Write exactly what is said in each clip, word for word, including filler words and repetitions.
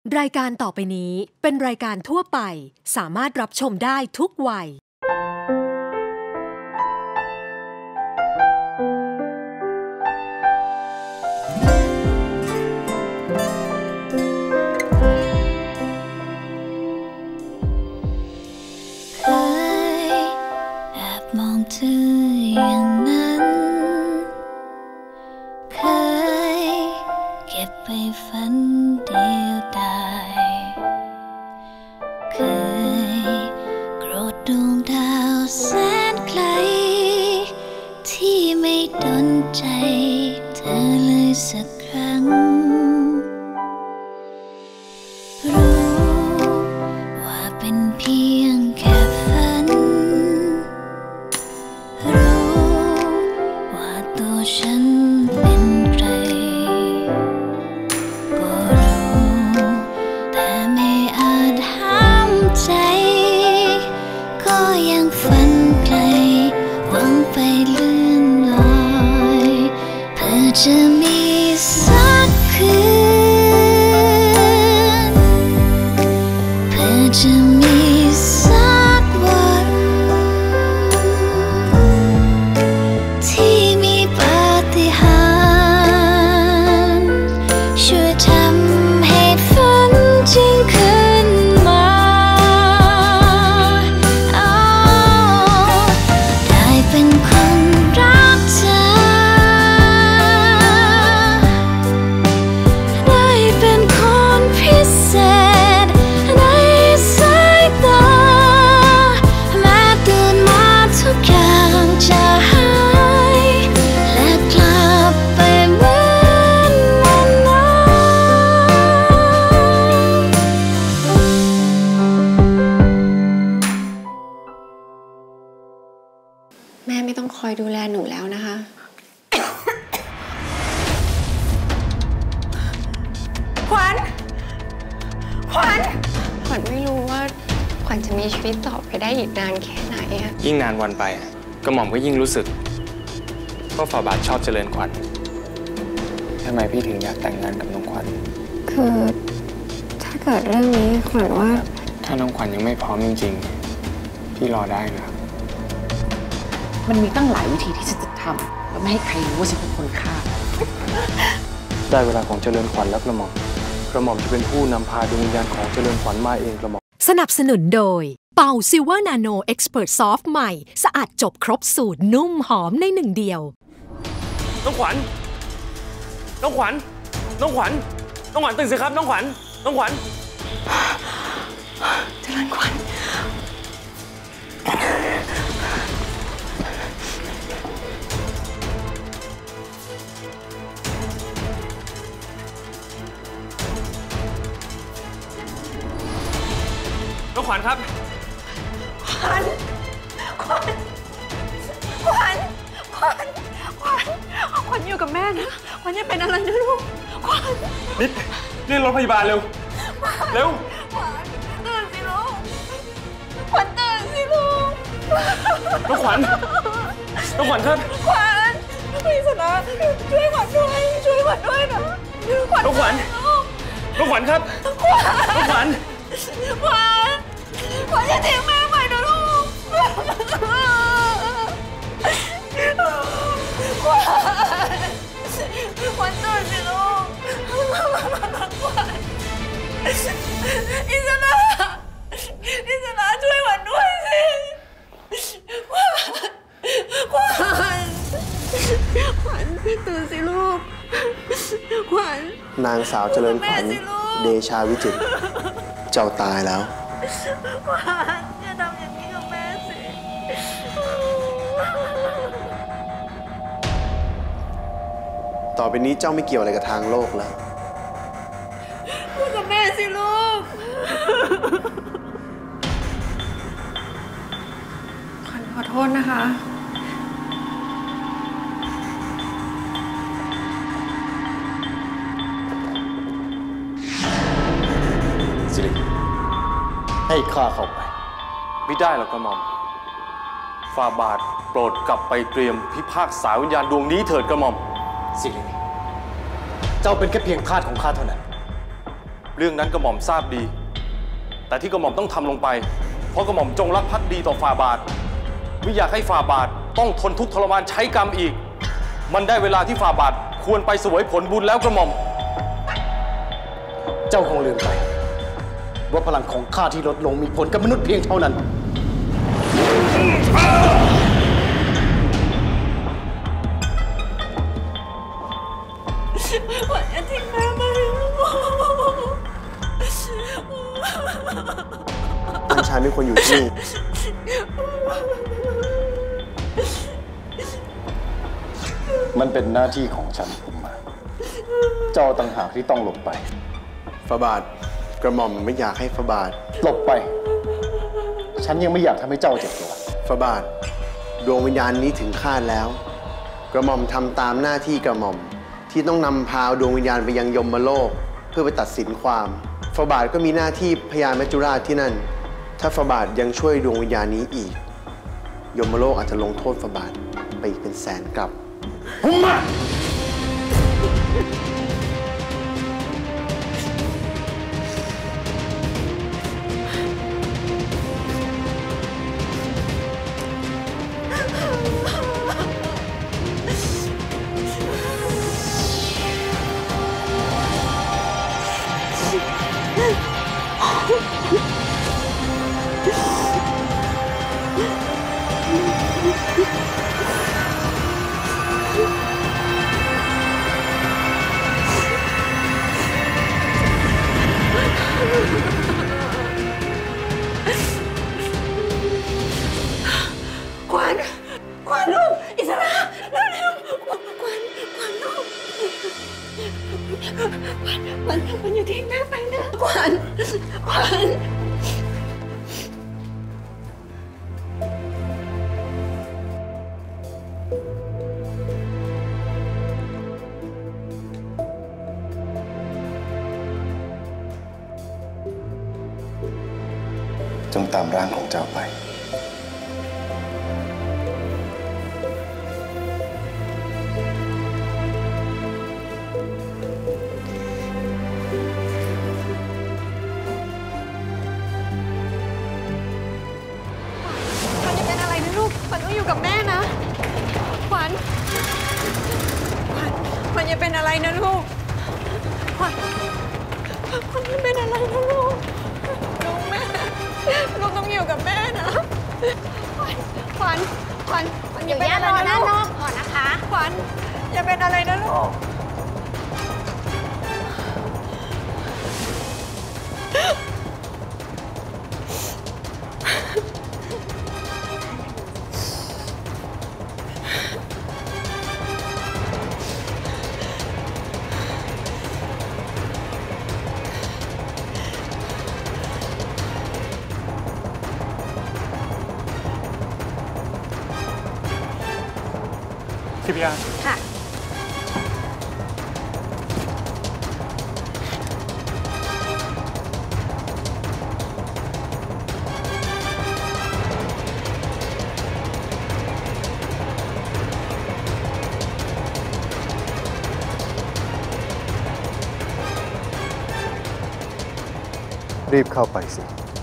รายการต่อไปนี้เป็นรายการทั่วไปสามารถรับชมได้ทุกวัยเคยแอบมองเธออย่างนั้นเคยเก็บไปฝันเดียวดายเคยโกรธดวงดาวแสนไกลที่ไม่ดนใจเธอเลยสักครั้งรู้ว่าเป็นเพียงแค่ฝันรู้ว่าตัวฉันเป็นใครก็รู้แต่ไม่อาจห้ามใจก็ยังฝันไกลหวังไปเลื่อนลอยเพื่อจะมีสักคืนเพื่อจะมีสักวันที่มีปาฏิหาริย์ช่วยทำให้ฝันจริงขึ้นมาได้เป็นคนรักเธอได้เป็นคนพิเศษในสายตาแม้ตื่นมาทุกอย่างจะหายและกลับไปเหมือนวันนั้นแม่ไม่ต้องคอยดูแลหนูแล้วนะคะ ขวัญ ขวัญ ขวัญไม่รู้ว่าขวัญจะมีชีวิตต่อไปได้อีกนานแค่ไหนอะยิ่งนานวันไปกระหม่อมก็ยิ่งรู้สึกว่าฝ่าบาทชอบเจริญขวัญทำไมพี่ถึงอยากแต่งงานกับน้องขวัญคือถ้าเกิดเรื่องนี้ขวัญว่าถ้าน้องขวัญยังไม่พร้อมจริงๆพี่รอได้นะครับมันมีตั้งหลายวิธีที่ฉันจะทำแล้วไม่ให้ใครรู้ว่าฉันเป็นคนฆ่าได้เวลาของเจริญขวัญแล้วกระหม่อมกระหม่อมจะเป็นผู้นำพาดวงวิญญาณของเจริญขวัญมาเองกระหม่อมสนับสนุนโดยเป่าซิลเวอร์นาโนเอ็กซ์เพรสซอฟต์ใหม่สะอาดจบครบสูตรนุ่มหอมในหนึ่งเดียวน้องขวัญน้องขวัญน้องขวัญน้องขวัญตื่นสิครับน้องขวัญน้องขวัญเจริญขวัญน้องขวัญครับขวัญขวัญขวัญขวัญขวัญขวัญอยู่กับแม่นะขวัญอย่าเป็นอะไรนะลูกขวัญนิดเรียกรถพยาบาลเร็วเร็วขวัญตื่นสิลูกขวัญตื่นสิลูกน้องขวัญน้องขวัญครับขวัญพี่สนะช่วยขวัญด้วยช่วยขวัญด้วยนะขวัญน้องขวัญน้องขวัญครับน้องขวัญขวัญขวัญอย่าทิ้งแม่ไปนะลูกขวัญขวัญตื่นสิลูกขวัญอิสระอิสระช่วยขวัญด้วยสิขวัญขวัญขวัญตื่นสิลูกขวัญนางสาวเจริญขวัญเดชาวิจิตรเจ้าตายแล้วขวัญอย่าทำอย่างนี้กับแม่สิต่อไปนี้เจ้าไม่เกี่ยวอะไรกับทางโลกแล้วพูดกับแม่สิลูกขวัญขอโทษนะคะสิริให้ข้าเข้าไปไม่ได้หรอกกระหม่อมฝ่าบาทโปรดกลับไปเตรียมพิพากษาวิญญาณดวงนี้เถิดกระหม่อมสิริเจ้าเป็นแค่เพียงทาสของข้าเท่านั้นเรื่องนั้นกระหม่อมทราบดีแต่ที่กระหม่อมต้องทำลงไปเพราะกระหม่อมจงรักภักดีต่อฝ่าบาทไม่อยากให้ฝ่าบาทต้องทนทุกข์ทรมานใช้กรรมอีกมันได้เวลาที่ฝ่าบาทควรไปเสวยผลบุญแล้วกระหม่อมเจ้าคงลืมไปว่าพลังของข้าที่ลดลงมีผลกับมนุษย์เพียงเท่านั้นขวัญอย่าทิ้งแม่ไปท่านชายไม่ควรอยู่ที่นี่มันเป็นหน้าที่ของฉันผมมาเจ้าต่างหากที่ต้องหลบไปฝาบาทกระหม่อมไม่อยากให้ฝาบาทหลบไปฉันยังไม่อยากทำให้เจ้าเจ็บตัวฝาบาทดวงวิญญาณนี้ถึงคาดแล้วกระหม่อมทำตามหน้าที่กระหม่อมที่ต้องนำพาดวงวิญญาณไปยังยมโลกเพื่อไปตัดสินความฝาบาทก็มีหน้าที่พญามัจจุราชที่นั่นถ้าฝาบาทยังช่วยดวงวิญญาณนี้อีกยมโลกอาจจะลงโทษฝาบาทไปอีกเป็นแสนกลับหุ่มมาขวัญขวัญลูกอิสระเร็วๆขวัญขวัญลูกขวัญขวัญขวัญอย่าทิ้งแม่ไปนะขวัญขวัญจงตามร่างของเจ้าไปขวัญอย่าเป็นอะไรนะลูกขวัญต้องอยู่กับแม่นะขวัญขวัญขวัญอย่าเป็นอะไรนะลูกขวัญขวัญอย่าเป็นอะไรนะลูกลูกแม่ลูกต้องอยู่กับแม่นะขวัญขวัญขวัญขวัญอย่าเป็นอะไรนะลูกก่อนนะคะขวัญอย่าเป็นอะไรนะลูกทิพยาค่ะรีบเข้าไปสิ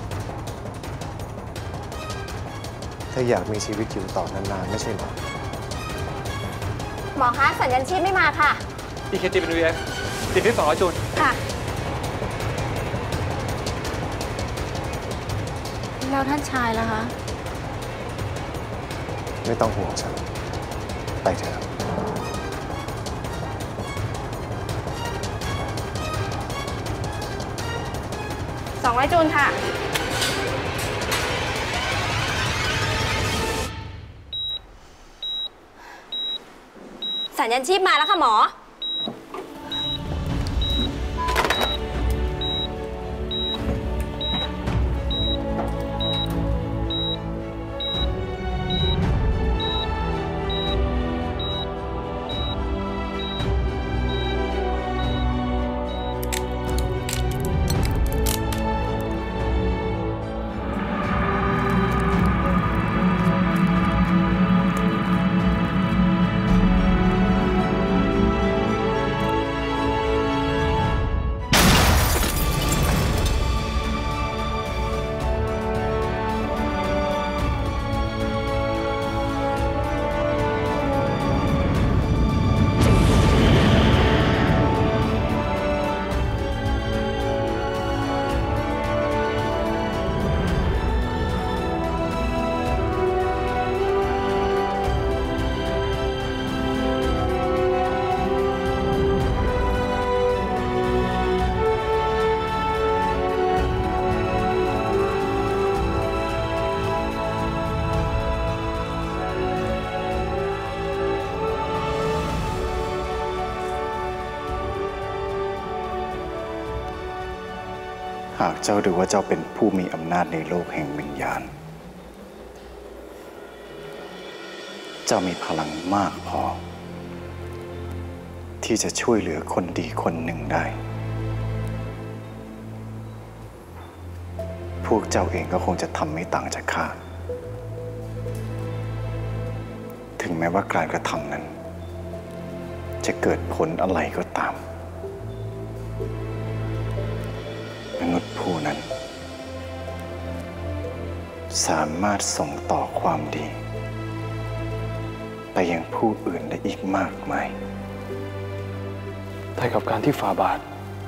ถ้าอยากมีชีวิตอยู่ต่อนานๆไม่ใช่หรอหมอคะสัญญาณชีพไม่มาค่ะอี เค จี เป็น วี เอฟ ติดที่สองร้อยจูลค่ะแล้วท่านชายล่ะคะไม่ต้องห่วงฉันไปเถอะสองร้อยจูลค่ะสัญญาณชีพมาแล้วค่ะหมอหากเจ้าดูว่าเจ้าเป็นผู้มีอำนาจในโลกแห่งวิญญาณเจ้ามีพลังมากพอที่จะช่วยเหลือคนดีคนหนึ่งได้พวกเจ้าเองก็คงจะทำไม่ต่างจากข้าถึงแม้ว่าการกระทำนั้นจะเกิดผลอะไรก็ตามมนุษย์ผู้นั้นสามารถส่งต่อความดีไปยังผู้อื่นได้อีกมากมายแต่กับการที่ฝ่าบาท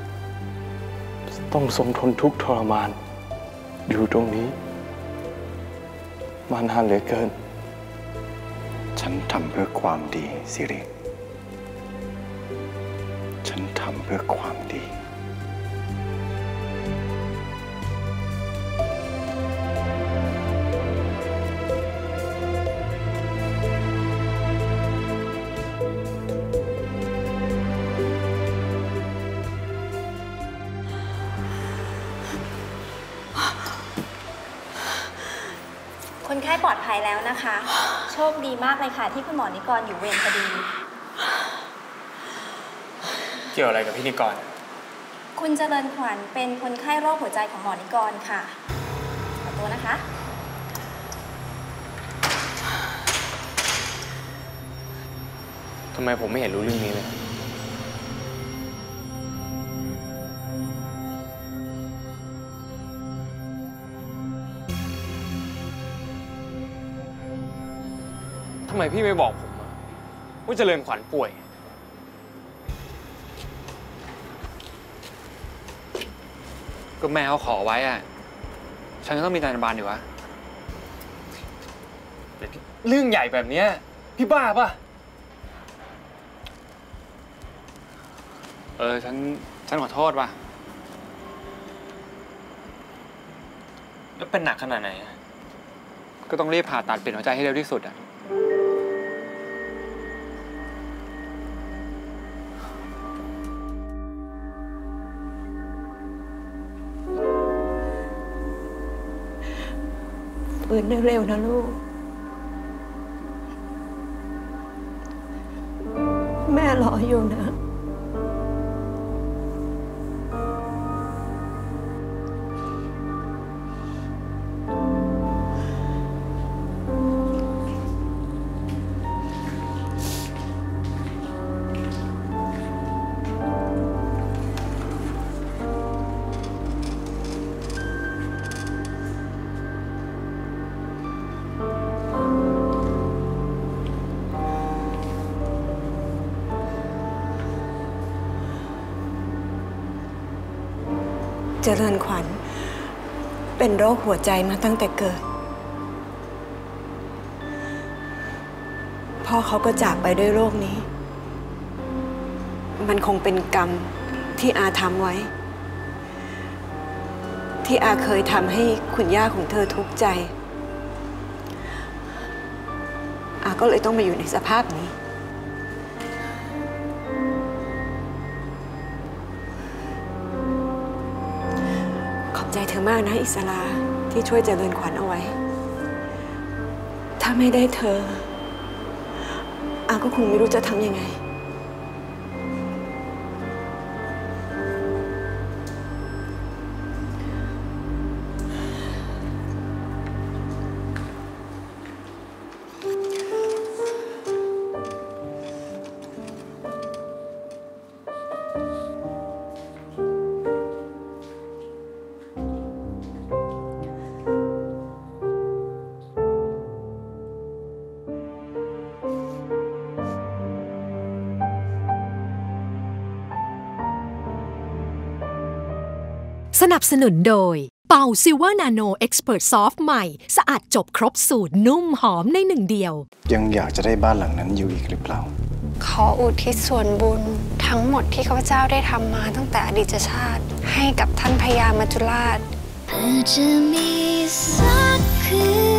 ต้องทรงทนทุกข์ทรมานอยู่ตรงนี้มานานเหลือเกินฉันทำเพื่อความดีสิริฉันทำเพื่อความดีคนไข้ปลอดภัยแล้วนะคะ โชคดีมากเลยค่ะที่คุณหมอนิกรอยู่เวรพอดีเกี่ยวอะไรกับพี่นิกรคุณเจริญขวัญเป็นคนไข้โรคหัวใจของหมอนิกรค่ะขอตัวนะคะทำไมผมไม่เห็นรู้เรื่องนี้เลยทำไมพี่ไม่บอกผมว่าเจริญขวัญป่วยก็แม่เขาขอไว้อะฉันก็ต้องมีจรรยาบรรณอยู่วะเรื่องใหญ่แบบนี้พี่บ้าป่ะเออฉันฉันขอโทษป่ะแล้วเป็นหนักขนาดไหนก็ต้องรีบผ่าตัดเปลี่ยนหัวใจให้เร็วที่สุดอะฟื้นเร็วๆนะลูกแม่รออยู่นะเจริญขวัญเป็นโรคหัวใจมาตั้งแต่เกิดพ่อเขาก็จากไปด้วยโรคนี้มันคงเป็นกรรมที่อาทำไว้ที่อาเคยทำให้คุณย่าของเธอทุกข์ใจอาก็เลยต้องมาอยู่ในสภาพนี้ใจเธอมากนะอิสราที่ช่วยเจริญขวัญเอาไว้ถ้าไม่ได้เธออาก็คงไม่รู้จะทำยังไงสนับสนุนโดยเป่าซิลเวอร์นาโนเอ็กซ์เพรสซอฟต์ใหม่สะอาดจบครบสูตรนุ่มหอมในหนึ่งเดียวยังอยากจะได้บ้านหลังนั้นอยู่อีกหรือเปล่าขออุทิศส่วนบุญทั้งหมดที่ข้าพเจ้าได้ทำมาตั้งแต่อดีตชาติให้กับท่านพญามัจจุราชเพื่อจะมีสักคืน